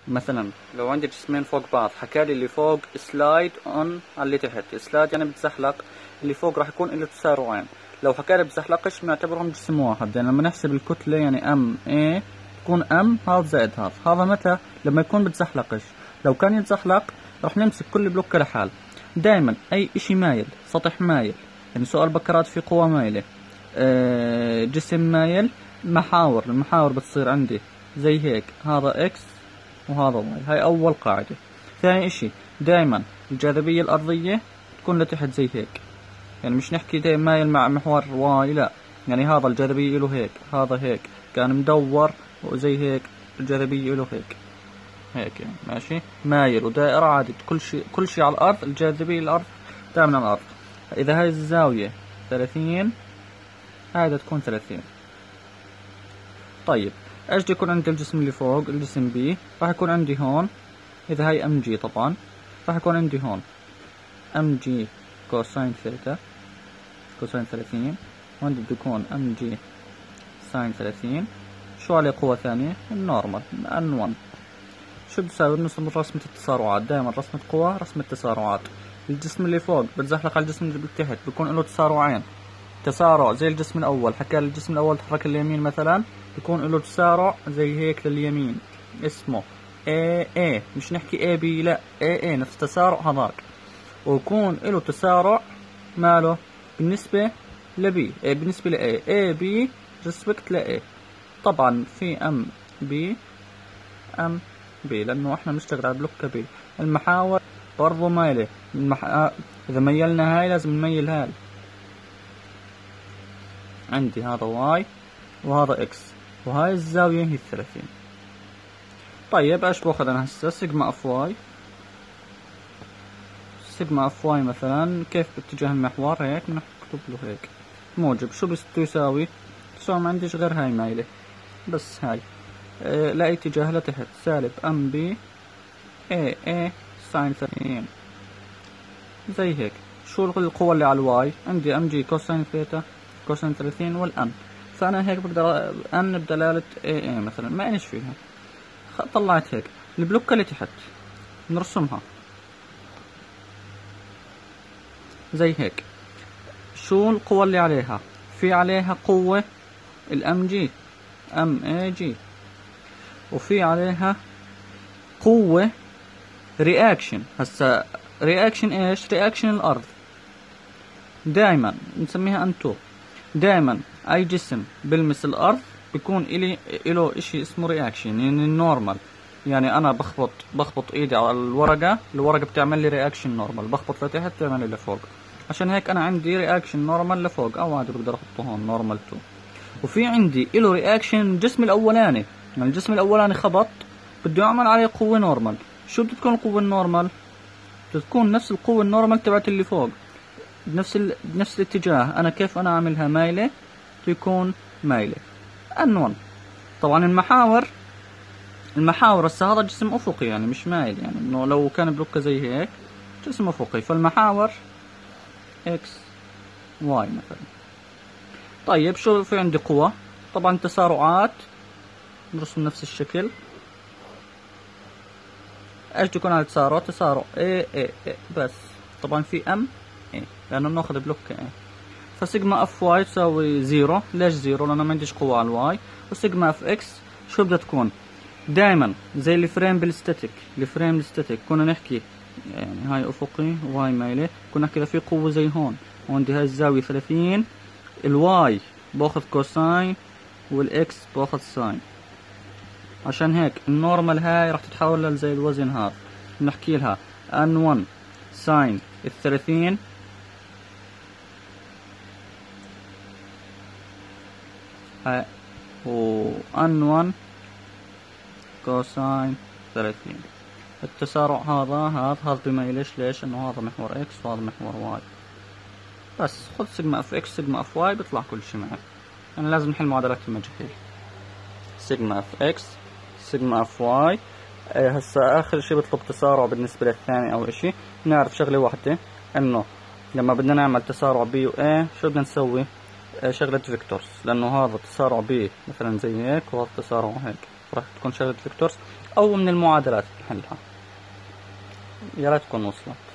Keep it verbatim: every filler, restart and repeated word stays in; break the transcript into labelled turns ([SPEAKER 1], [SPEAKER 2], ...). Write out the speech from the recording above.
[SPEAKER 1] مثلا لو عندي جسمين فوق بعض، حكالي اللي فوق سلايد اون على اللي تحت. سلايد يعني بتزحلق، اللي فوق راح يكون له تسارعين. لو حكالي بتزحلقش بنعتبرهم جسم واحد، يعني لما نحسب الكتلة يعني ام اي تكون ام هذا زائد هذا. هذا متى؟ لما يكون بتزحلقش. لو كان يتزحلق راح نمسك كل بلوك لحال. دائما اي اشي مايل، سطح مايل، يعني سؤال بكرات في قوة مايلة، أه جسم مايل، محاور. المحاور بتصير عندي زي هيك، هذا اكس وهذا واي. هاي اول قاعدة. ثاني اشي دائما الجاذبية الارضية تكون لتحت زي هيك، يعني مش نحكي دائما مايل مع محور واي، لا، يعني هذا الجاذبية له هيك، هذا هيك كان مدور وزي هيك، الجاذبية له هيك هيك يعني ماشي، مايل ودائرة عادي. كل شيء كل شيء على الارض الجاذبية الارض دائما على الارض. اذا هاي الزاوية ثلاثين، هذا تكون ثلاثين. طيب ايش يكون عندي الجسم اللي فوق؟ الجسم بي راح يكون عندي هون، اذا هاي ام جي طبعا راح يكون عندي هون ام جي كوساين ثيتا كوساين ثلاثين، وعندي بده يكون ام جي ساين ثلاثين. شو عليه قوة ثانية؟ النورمال ان واحد. شو بتساوي؟ نرسم رسمة التسارعات. دائما رسمة قوة رسمة تسارعات. الجسم اللي فوق بتزحلق على الجسم اللي تحت، بيكون له تسارعين. تسارع زي الجسم الاول، حكى الجسم الاول تحرك اليمين مثلا، بيكون له تسارع زي هيك لليمين اسمه اي اي، مش نحكي اي بي، لا اي اي نفس تسارع هذاك. ويكون له تسارع ماله بالنسبة لبي، اي بالنسبة لاي، اي بي ريسبكت لاي. طبعا في ام بي ام بي، لانه احنا بنشتغل على بلوك بي. المحاور برضو مايلة، المح... اذا ميلنا هاي لازم نميل هاي. عندي هذا واي وهذا اكس، وهاي الزاوية هي الثلاثين. طيب ايش باخذ انا هسه؟ سيجما اف واي. سيجما اف واي مثلا كيف باتجاه المحور؟ هيك بنكتب له هيك موجب. شو بس يساوي؟ تساوي ما عنديش غير هاي مايلة بس هاي، اه لا اتجاه لتحت، سالب ام بي اي اي ساين ثلاثين زي هيك. شو القوة اللي على الواي؟ عندي ام جي كوساين ثيتا كوساين ثلاثين والان، فانا هيك بقدر ان بدلالة اي اي مثلا، ما انيش فيها. طلعت هيك البلوكة اللي تحت نرسمها زي هيك. شو القوة اللي عليها؟ في عليها قوة الام جي ام اي جي، وفي عليها قوة رياكشن. هسا رياكشن ايش؟ رياكشن الارض. دائما نسميها انتو. دائما اي جسم بلمس الارض بيكون الي له اشي اسمه رياكشن، يعني النورمال. يعني انا بخبط بخبط ايدي على الورقة، الورقة بتعمل لي رياكشن نورمال، بخبط لتحت بتعمل لي لفوق. عشان هيك انا عندي رياكشن نورمال لفوق، او عادي بقدر احطه هون نورمال تو. وفي عندي له رياكشن الجسم الاولاني، يعني الجسم الاولاني خبط بده يعمل عليه قوة نورمال. شو بده تكون القوة النورمال؟ بتكون نفس القوة النورمال تبعت اللي فوق، بنفس ال... بنفس الاتجاه. انا كيف انا اعملها؟ مايلة تكون مايلة ان واحد. طبعا المحاور المحاور هسه هذا جسم افقي يعني مش مايل، يعني انه لو كان بلوكه زي هيك جسم افقي، فالمحاور اكس واي مثلا. طيب شو في عندي قوة؟ طبعا تسارعات نرسم نفس الشكل. ايش تكون على التسارع؟ تسارع اي اي اي بس. طبعا في ام اي لانه بناخذ بلوك اي. فسيجما اف واي تساوي زيرو. ليش زيرو؟ لانه ما عنديش قوة على الواي. وسيجما اف اكس شو بدها تكون؟ دائما زي الفريم بالستاتيك. الفريم بالستاتيك كنا نحكي يعني هاي افقي وهاي مايلة، كنا نحكي اذا في قوة زي هون وعندي هاي الزاوية ثلاثين، الواي باخذ كوساين والاكس باخذ ساين. عشان هيك النورمال هاي راح تتحول زي الوزن هذا، بنحكي لها ان واحد ساين الثلاثين هاي، و ان واحد كوساين ثلاثين. التسارع هذا هذا هذا بميلش. ليش؟ انه هذا محور اكس وهذا محور واي. بس خذ سيجما اف اكس سيجما اف واي بيطلع كل شيء معك. يعني لازم نحل معادلات المجهول. سيجما اف اكس سيجما اف واي. هسا اخر شيء بطلب تسارع بالنسبه للثاني. اول شيء نعرف شغله واحده، انه لما بدنا نعمل تسارع بي و A شو بدنا نسوي؟ شغله فيكتورز، لانه هذا تسارع بي مثلا زي هيك وهذا تسارع هيك. راح تكون شغلة فيكتورز أو من المعادلات نحلها. يا ريت تكون وصلت.